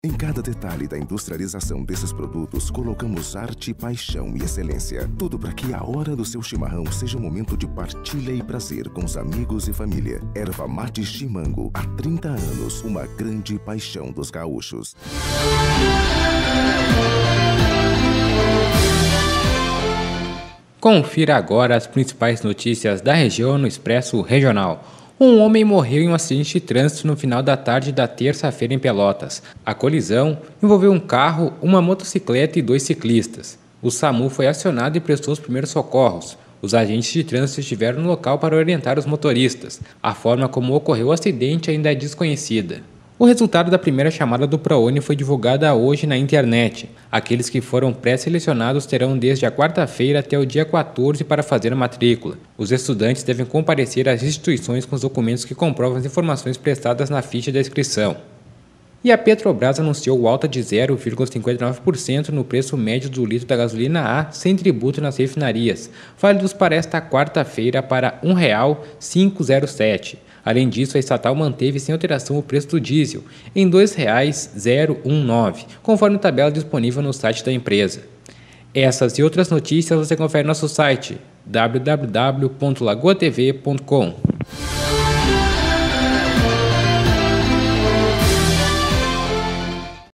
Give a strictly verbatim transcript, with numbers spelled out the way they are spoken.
Em cada detalhe da industrialização desses produtos, colocamos arte, paixão e excelência. Tudo para que a hora do seu chimarrão seja um momento de partilha e prazer com os amigos e família. Erva Mate Chimango, há trinta anos, uma grande paixão dos gaúchos. Confira agora as principais notícias da região no Expresso Regional. Um homem morreu em um acidente de trânsito no final da tarde da terça-feira em Pelotas. A colisão envolveu um carro, uma motocicleta e dois ciclistas. O SAMU foi acionado e prestou os primeiros socorros. Os agentes de trânsito estiveram no local para orientar os motoristas. A forma como ocorreu o acidente ainda é desconhecida. O resultado da primeira chamada do ProUni foi divulgada hoje na internet. Aqueles que foram pré-selecionados terão desde a quarta-feira até o dia quatorze para fazer a matrícula. Os estudantes devem comparecer às instituições com os documentos que comprovam as informações prestadas na ficha da inscrição. E a Petrobras anunciou alta de zero vírgula cinquenta e nove por cento no preço médio do litro da gasolina A sem tributo nas refinarias, válidos para esta quarta-feira para um real quinhentos e sete. Além disso, a estatal manteve sem alteração o preço do diesel em dois reais zero um nove, conforme a tabela disponível no site da empresa. Essas e outras notícias você confere no nosso site w w w ponto lagoa t v ponto com.